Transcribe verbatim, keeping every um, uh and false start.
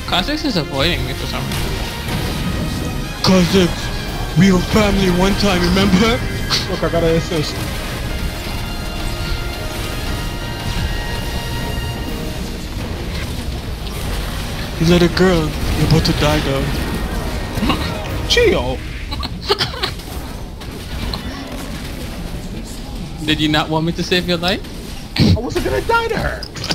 Kha'Zix is avoiding me for some reason. Kha'Zix, we were family one time, remember? Look, I got an assist. He's like a girl. You're about to die though. Chill. Did you not want me to save your life? I wasn't gonna die to her.